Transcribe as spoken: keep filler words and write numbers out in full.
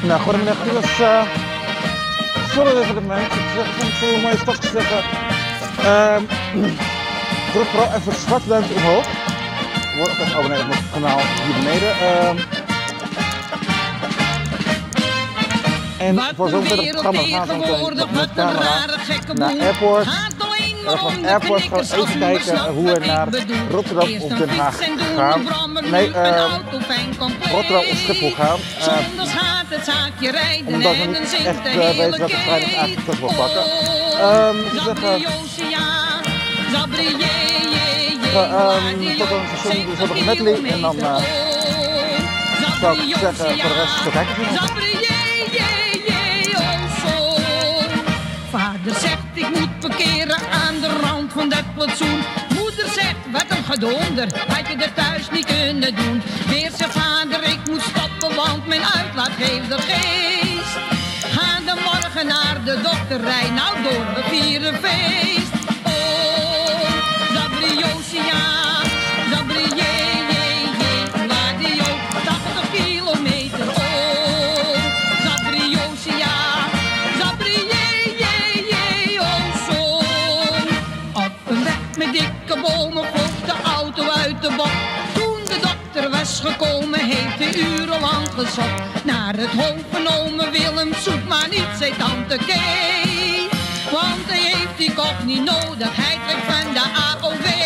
Nou, goedemiddag. Dit was uh, sorry even het moment. Ik zeg soms veel mooie stapjes zeggen. Uh, druk vooral even het zwarte duimpje omhoog. Word ook even abonneren op het kanaal hier beneden. Uh, en voor zo'n verder programma gaan we meteen met camera naar Airport. En van Airport gaan we even kijken hoe we naar Rotterdam of Den Haag gaan. Nee, uh, Rotterdam of Schiphol gaan. Uh, omdat we niet echt uh, weten welke trein ik eigenlijk terug wil pakken. Um, dus zeggen, uh, um, tot een station dus hebben we medley en dan uh, zou ik zeggen voor de rest tot kijken. Vader zegt ik moet parkeren aan de rand van dat plantsoen. Moeder zegt wat een gedonder, had je er thuis niet kunnen doen. Weer zegt vader ik moet stappen want mijn uitlaat geeft de geest. Ga de morgen naar de dokter, rij nou door, we vieren feest. Oh, Zabriosia, Zabrié, Ladio, tachtig kilometer. Oh, Zabriosia, Zabrié. Met dikke bomen vloog de auto uit de bok. Toen de dokter was gekomen, heeft hij urenlang gezocht. Naar het hoofd genomen Willem zoekt maar niet, zei tante Kee. Want hij heeft die kop niet nodig, hij trekt van de A O W.